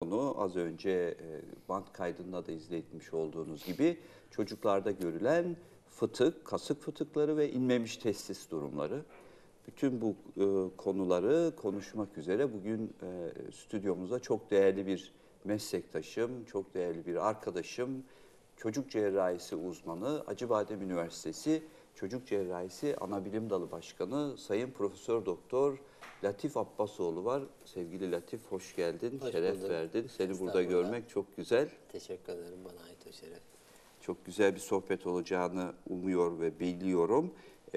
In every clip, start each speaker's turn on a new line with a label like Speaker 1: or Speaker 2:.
Speaker 1: konu az önce bant kaydında da izletmiş olduğunuz gibi çocuklarda görülen fıtık, kasık fıtıkları ve inmemiş testis durumları. Bütün bu konuları konuşmak üzere bugün stüdyomuzda çok değerli bir meslektaşım, çok değerli bir arkadaşım, çocuk cerrahisi uzmanı, Acıbadem Üniversitesi Çocuk Cerrahisi Anabilim Dalı Başkanı Sayın Profesör Doktor Latif Abbasoğlu var. Sevgili Latif, hoş geldin,
Speaker 2: Hoş
Speaker 1: şeref
Speaker 2: bulduk.
Speaker 1: verdin. Seni burada görmek çok güzel.
Speaker 2: Teşekkür ederim, bana ait o şeref.
Speaker 1: Çok güzel bir sohbet olacağını umuyor ve biliyorum.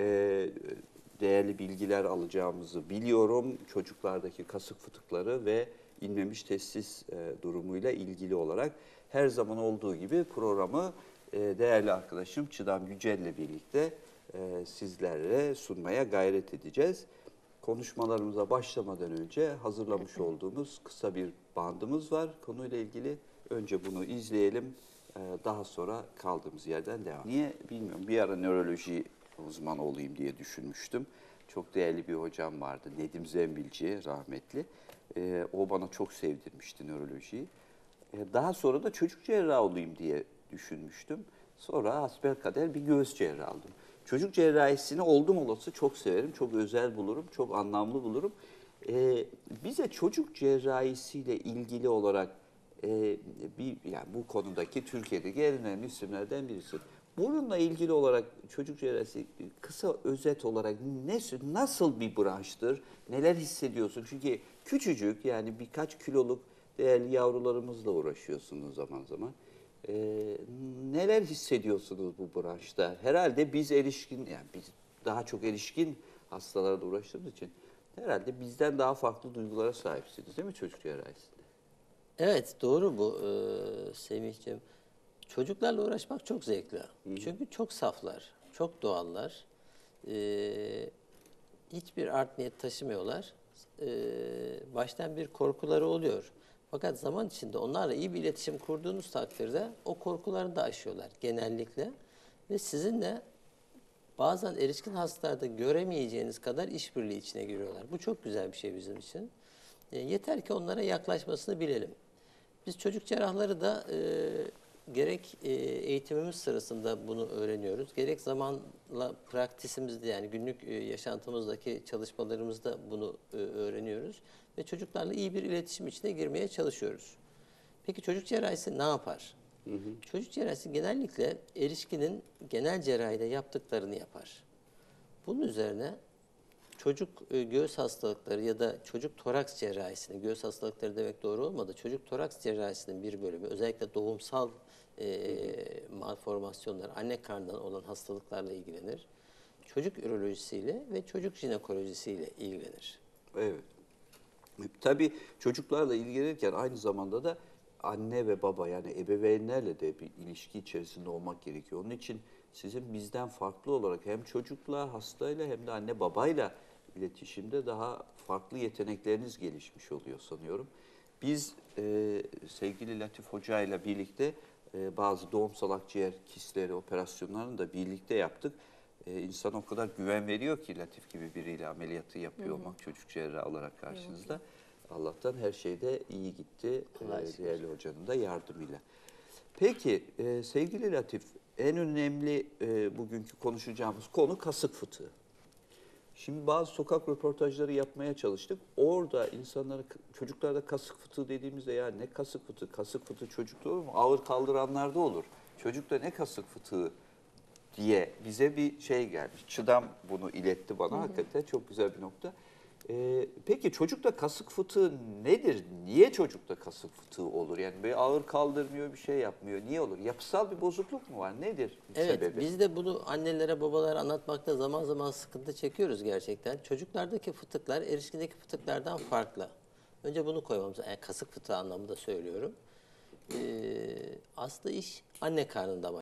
Speaker 1: Değerli bilgiler alacağımızı biliyorum. Çocuklardaki kasık fıtıkları ve inmemiş testis durumuyla ilgili olarak her zaman olduğu gibi programı değerli arkadaşım Çıdam Yücel'le birlikte sizlerle sunmaya gayret edeceğiz. Konuşmalarımıza başlamadan önce hazırlamış olduğumuz kısa bir bandımız var konuyla ilgili. Önce bunu izleyelim. Daha sonra kaldığımız yerden devam. Niye bilmiyorum. Bir ara nöroloji uzmanı olayım diye düşünmüştüm. Çok değerli bir hocam vardı. Nedim Zembilci rahmetli. O bana çok sevdirmişti nörolojiyi. Daha sonra da çocuk cerrahı olayım diye düşünmüştüm. Sonra hasbelkader bir göğüs cerrahı aldım. Çocuk cerrahisini oldum olası çok severim. Çok özel bulurum. Çok anlamlı bulurum. Bize çocuk cerrahisiyle ilgili olarak yani bu konudaki Türkiye'deki en önemli isimlerden birisi. Bununla ilgili olarak çocuk cerrahisi kısa özet olarak nasıl bir branştır? Neler hissediyorsun? Çünkü küçücük yani birkaç kiloluk değerli yavrularımızla uğraşıyorsunuz zaman zaman. Neler hissediyorsunuz bu branşta? Herhalde biz erişkin, yani biz daha çok erişkin hastalarla uğraştığımız için herhalde bizden daha farklı duygulara sahipsiniz değil mi çocuk cerrahisinde?
Speaker 2: Evet, doğru bu Semihciğim. Çocuklarla uğraşmak çok zevkli. Çünkü çok saflar, çok doğallar. Hiçbir art niyet taşımıyorlar. Baştan bir korkuları oluyor. Fakat zaman içinde onlarla iyi bir iletişim kurduğunuz takdirde o korkularını da aşıyorlar genellikle. Ve sizinle bazen erişkin hastalarda göremeyeceğiniz kadar işbirliği içine giriyorlar. Bu çok güzel bir şey bizim için. Yeter ki onlara yaklaşmasını bilelim. Biz çocuk cerrahları da gerek eğitimimiz sırasında bunu öğreniyoruz, gerek zamanla praktisimizde yani günlük yaşantımızdaki çalışmalarımızda bunu öğreniyoruz ve çocuklarla iyi bir iletişim içine girmeye çalışıyoruz. Peki çocuk cerrahisi ne yapar? Çocuk cerrahisi genellikle erişkinin genel cerrahide yaptıklarını yapar. Bunun üzerine çocuk göğüs hastalıkları ya da çocuk toraks cerrahisinin, göğüs hastalıkları demek doğru olmadı, çocuk toraks cerrahisinin bir bölümü, özellikle doğumsal malformasyonlar, anne karnından olan hastalıklarla ilgilenir. Çocuk ürolojisiyle ve çocuk jinekolojisiyle ilgilenir.
Speaker 1: Evet. Tabii çocuklarla ilgilenirken aynı zamanda da anne ve baba yani ebeveynlerle de bir ilişki içerisinde olmak gerekiyor. Onun için sizin bizden farklı olarak hem çocukla, hastayla hem de anne babayla iletişimde daha farklı yetenekleriniz gelişmiş oluyor sanıyorum. Biz sevgili Latif Hoca ile birlikte bazı doğumsal akciğer kistleri operasyonlarını da birlikte yaptık. İnsan o kadar güven veriyor ki Latif gibi biriyle ameliyatı yapıyor olmak çocuk cerrahı olarak karşınızda. Allah'tan her şeyde iyi gitti değerli hocanın da yardımıyla. Peki sevgili Latif, en önemli bugünkü konuşacağımız konu kasık fıtığı. Şimdi bazı sokak röportajları yapmaya çalıştık. Orada insanlara, çocuklarda kasık fıtığı dediğimizde ya ne kasık fıtığı? Kasık fıtığı çocukta olur mu? Ağır kaldıranlarda olur. Çocukta ne kasık fıtığı diye bize bir şey gelmiş. Çıdam bunu iletti bana. Hakikaten çok güzel bir nokta. Peki çocukta kasık fıtığı nedir? Niye çocukta kasık fıtığı olur? Yani bir ağır kaldırmıyor, bir şey yapmıyor. Niye olur? Yapısal bir bozukluk mu var? Nedir sebebi?
Speaker 2: Evet, biz de bunu annelere, babalara anlatmakta zaman zaman sıkıntı çekiyoruz gerçekten. Çocuklardaki fıtıklar erişkindeki fıtıklardan farklı. Önce bunu koymamız, yani kasık fıtığı anlamında söylüyorum. Aslında iş anne karnında başlıyor.